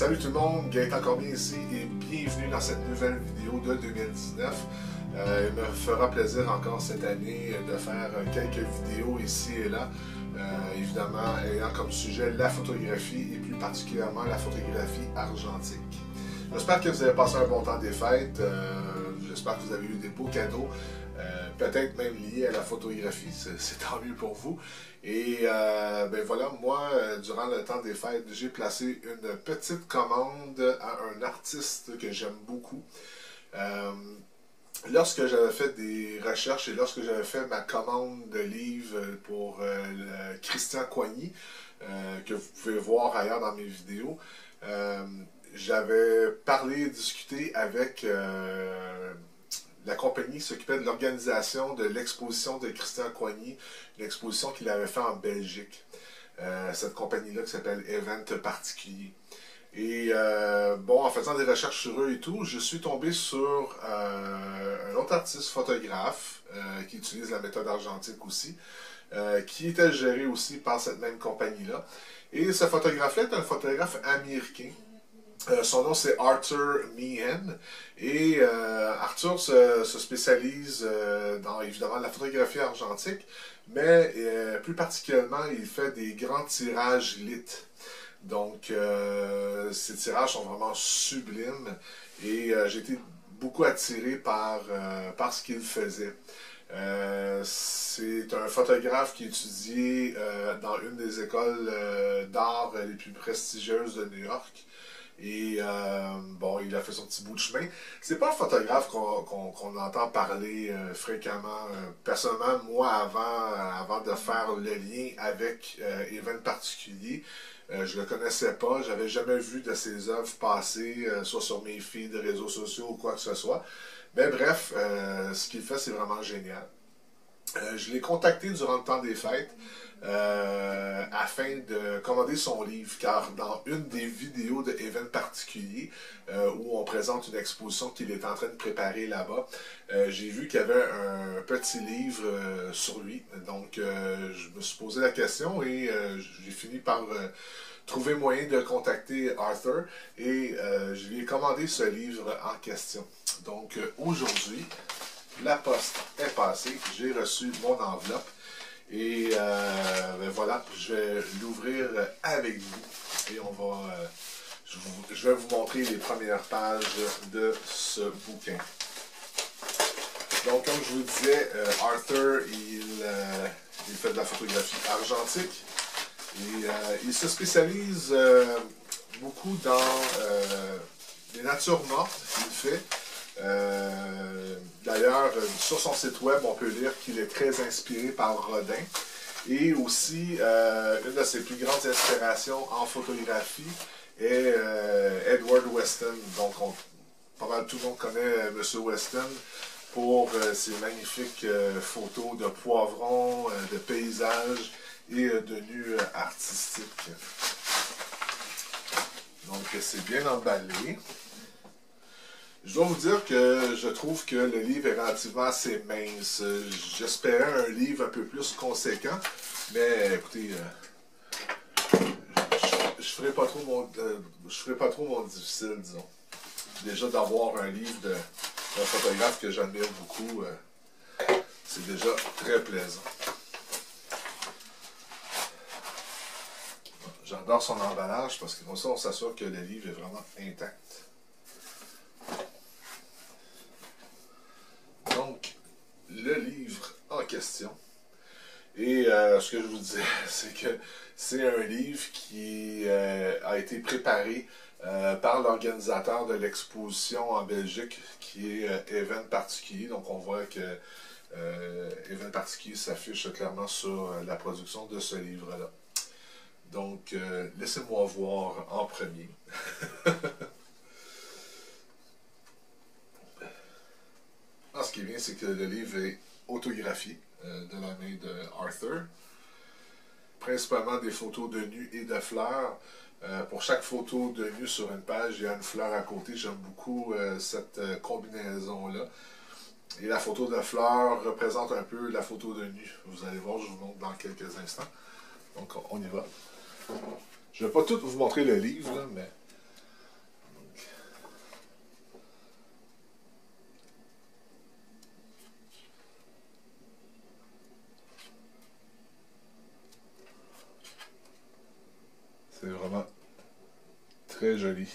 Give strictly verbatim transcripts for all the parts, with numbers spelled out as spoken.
Salut tout le monde, Gaëtan Cormier ici et bienvenue dans cette nouvelle vidéo de deux mille dix-neuf. Euh, il me fera plaisir encore cette année de faire quelques vidéos ici et là, euh, évidemment ayant comme sujet la photographie et plus particulièrement la photographie argentique. J'espère que vous avez passé un bon temps des fêtes, euh, j'espère que vous avez eu des beaux cadeaux, euh, peut-être même liés à la photographie, c'est tant mieux pour vous. Et euh, ben voilà, moi, euh, durant le temps des fêtes, j'ai placé une petite commande à un artiste que j'aime beaucoup. Euh, lorsque j'avais fait des recherches et lorsque j'avais fait ma commande de livres pour euh, Christian Coigny, euh, que vous pouvez voir ailleurs dans mes vidéos, euh, j'avais parlé, discuté avec euh, la compagnie qui s'occupait de l'organisation de l'exposition de Christian Coigny, une exposition qu'il avait faite en Belgique. Euh, cette compagnie-là qui s'appelle Event Particulier. Et euh, bon, en faisant des recherches sur eux et tout, je suis tombé sur euh, un autre artiste photographe euh, qui utilise la méthode argentique aussi, euh, qui était géré aussi par cette même compagnie-là. Et ce photographe-là est un photographe américain. Euh, son nom c'est Arthur Meehan et euh, Arthur se, se spécialise euh, dans évidemment la photographie argentique, mais euh, plus particulièrement il fait des grands tirages lit. Donc euh, ces tirages sont vraiment sublimes et euh, j'ai été beaucoup attiré par, euh, par ce qu'il faisait. Euh, c'est un photographe qui est étudié euh, dans une des écoles euh, d'art les plus prestigieuses de New York. Et euh, bon, il a fait son petit bout de chemin. C'est pas un photographe qu'on qu'on, qu'on entend parler euh, fréquemment. Euh, personnellement, moi, avant, euh, avant de faire le lien avec euh, Event Particulier, euh, je le connaissais pas. J'avais jamais vu de ses œuvres passer, euh, soit sur mes feeds de réseaux sociaux ou quoi que ce soit. Mais bref, euh, ce qu'il fait, c'est vraiment génial. Euh, je l'ai contacté durant le temps des fêtes euh, afin de commander son livre, car dans une des vidéos de Event Particulier, euh, où on présente une exposition qu'il est en train de préparer là-bas, euh, j'ai vu qu'il y avait un petit livre euh, sur lui. Donc, euh, je me suis posé la question et euh, j'ai fini par euh, trouver moyen de contacter Arthur et euh, je lui ai commandé ce livre en question. Donc, euh, aujourd'hui, la poste est passée, j'ai reçu mon enveloppe et euh, ben voilà, je vais l'ouvrir avec vous et on va, euh, je, vous, je vais vous montrer les premières pages de ce bouquin. Donc comme je vous disais, euh, Arthur, il, euh, il fait de la photographie argentique et euh, il se spécialise euh, beaucoup dans euh, les natures mortes qu'il fait. Euh, D'ailleurs, sur son site web, on peut lire qu'il est très inspiré par Rodin. Et aussi, euh, une de ses plus grandes inspirations en photographie est euh, Edward Weston. Donc, on, pas mal tout le monde connaît euh, M. Weston pour euh, ses magnifiques euh, photos de poivrons, euh, de paysages et euh, de nus euh, artistiques. Donc, c'est bien emballé. Je dois vous dire que je trouve que le livre est relativement assez mince. J'espérais un livre un peu plus conséquent, mais écoutez, euh, je, je ferai pas trop mon, euh, je ferai pas trop mon difficile, disons. Déjà d'avoir un livre d'un photographe que j'admire beaucoup, euh, c'est déjà très plaisant. J'adore son emballage parce que comme ça on s'assure que le livre est vraiment intact. Donc, le livre en question. Et euh, ce que je vous disais, c'est que c'est un livre qui euh, a été préparé euh, par l'organisateur de l'exposition en Belgique, qui est euh, Event Particulier. Donc, on voit que euh, Event Particulier s'affiche clairement sur euh, la production de ce livre-là. Donc, euh, laissez-moi voir en premier. Ah, ce qui est bien, c'est que le livre est autographié euh, de la main de Arthur. Principalement des photos de nus et de fleurs. Euh, pour chaque photo de nu sur une page, il y a une fleur à côté. J'aime beaucoup euh, cette euh, combinaison-là. Et la photo de fleur représente un peu la photo de nu. Vous allez voir, je vous montre dans quelques instants. Donc, on y va. Je ne vais pas tout vous montrer le livre, là, mais très joli.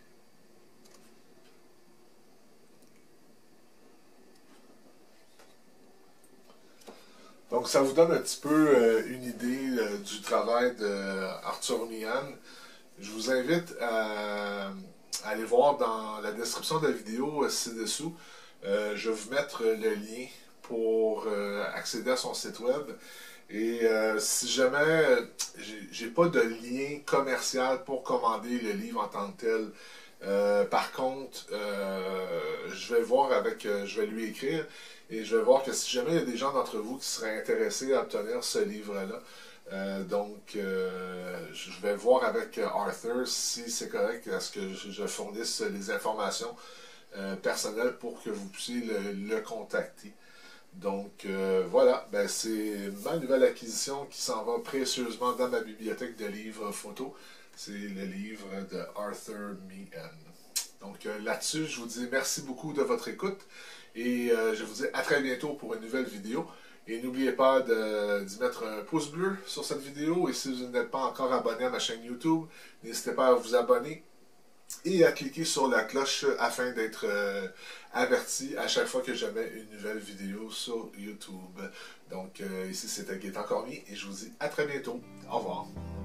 Donc, ça vous donne un petit peu euh, une idée euh, du travail d'Arthur Meehan. Je vous invite à, à aller voir dans la description de la vidéo euh, ci-dessous. Euh, je vais vous mettre le lien pour euh, accéder à son site web. Et euh, si jamais j'ai pas de lien commercial pour commander le livre en tant que tel, euh, par contre, euh, je vais voir avec, euh, je vais lui écrire et je vais voir que si jamais il y a des gens d'entre vous qui seraient intéressés à obtenir ce livre-là, euh, donc euh, je vais voir avec Arthur si c'est correct à ce que je, je fournisse les informations euh, personnelles pour que vous puissiez le, le contacter. Donc euh, voilà, ben, c'est ma nouvelle acquisition qui s'en va précieusement dans ma bibliothèque de livres photos. C'est le livre de Arthur Meehan. Donc euh, là-dessus, je vous dis merci beaucoup de votre écoute et euh, je vous dis à très bientôt pour une nouvelle vidéo. Et n'oubliez pas d'y mettre un pouce bleu sur cette vidéo et si vous n'êtes pas encore abonné à ma chaîne YouTube, n'hésitez pas à vous abonner et à cliquer sur la cloche afin d'être euh, averti à chaque fois que je mets une nouvelle vidéo sur YouTube. Donc euh, ici c'était Gaétan Cormier et je vous dis à très bientôt. Au revoir.